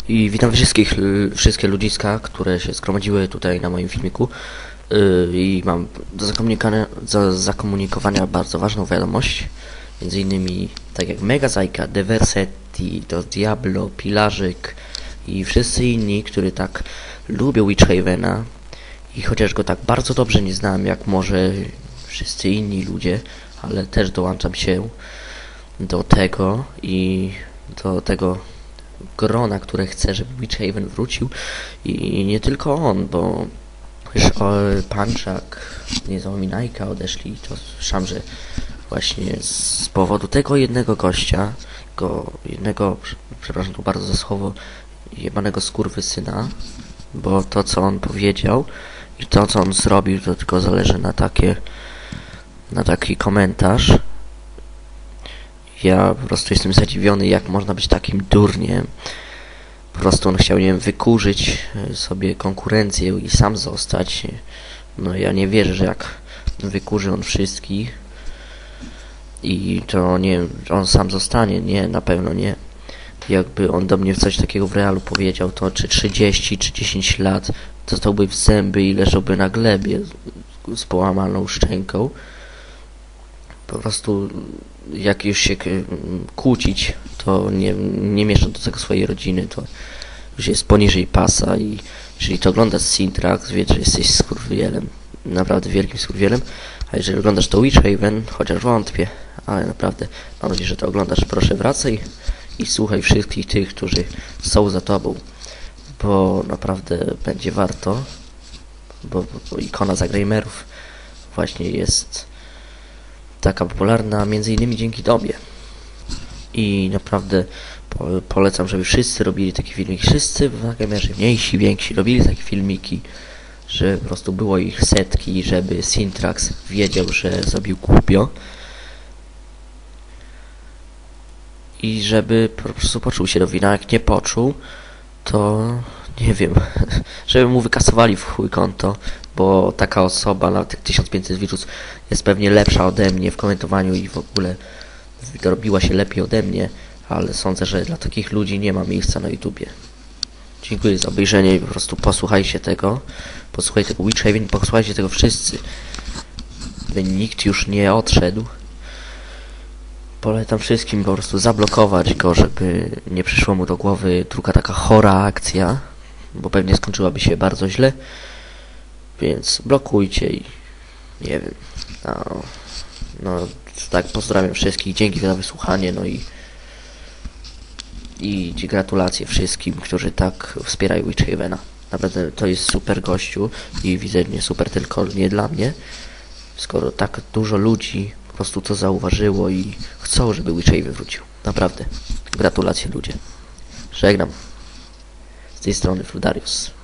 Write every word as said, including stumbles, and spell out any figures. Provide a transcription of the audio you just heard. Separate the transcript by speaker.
Speaker 1: I witam wszystkich, l- wszystkie ludziska, które się zgromadziły tutaj na moim filmiku. Yy, I mam do zakomunikowania, do zakomunikowania bardzo ważną wiadomość. Między innymi tak jak Megazajka, Diversetti, do Diablo, Pilarzyk i wszyscy inni, którzy tak lubią Witchhavena. I chociaż go tak bardzo dobrze nie znam, jak może wszyscy inni ludzie, ale też dołączam się do tego i do tego grona, które chce, żeby Witchhaven wrócił. I nie tylko on, bo już Panczak, Niezapominajka odeszli, to słyszałem, że właśnie z powodu tego jednego gościa, go jednego, przepraszam tu bardzo za słowo, jebanego skurwysyna, bo to co on powiedział i to co on zrobił, to tylko zależy na takie, na taki komentarz. Ja po prostu jestem zadziwiony, jak można być takim durniem. Po prostu on chciał, nie wiem, wykurzyć sobie konkurencję i sam zostać. No ja nie wierzę, że jak wykurzy on wszystkich i to nie wiem, on sam zostanie. Nie, na pewno nie. Jakby on do mnie coś takiego w realu powiedział, to czy trzydzieści, czy dziesięć lat dostałby w zęby i leżałby na glebie z, z połamaną szczęką. Po prostu jak już się kłócić, to nie, nie mieszam do tego swojej rodziny, to już jest poniżej pasa. I jeżeli to oglądasz Sintrax, wiesz, że jesteś skurwielem, naprawdę wielkim skurwielem. A jeżeli oglądasz to Witchhaven, chociaż wątpię, ale naprawdę mam nadzieję, że to oglądasz, proszę wracaj i słuchaj wszystkich tych, którzy są za tobą, bo naprawdę będzie warto, bo, bo, bo ikona zagrajmerów właśnie jest taka popularna między innymi dzięki tobie. I naprawdę po, polecam, żeby wszyscy robili takie filmiki. Wszyscy w Wargammerze, mniejsi, więksi, robili takie filmiki, że po prostu było ich setki, żeby Sintrax wiedział, że zrobił głupio. I żeby po prostu poczuł się do wina. Jak nie poczuł, to nie wiem, żeby mu wykasowali w chuj konto, bo taka osoba na tych tysiąc pięćset widzów jest pewnie lepsza ode mnie w komentowaniu i w ogóle dorobiła się lepiej ode mnie, ale sądzę, że dla takich ludzi nie ma miejsca na YouTubie. Dziękuję za obejrzenie i po prostu posłuchajcie tego. Posłuchajcie tego Witchhaven, posłuchajcie tego wszyscy. By nikt już nie odszedł. Polecam wszystkim po prostu zablokować go, żeby nie przyszło mu do głowy druga taka chora akcja, bo pewnie skończyłaby się bardzo źle. Więc blokujcie i nie wiem. No, no tak, pozdrawiam wszystkich, dzięki za wysłuchanie, no i i gratulacje wszystkim, którzy tak wspierają Witchhavena. Naprawdę to jest super gościu i widzę, nie super tylko nie dla mnie, skoro tak dużo ludzi po prostu to zauważyło i chcą, żeby Witchhaven wrócił. Naprawdę. Gratulacje ludzie. Żegnam. Z tej strony Fludarius.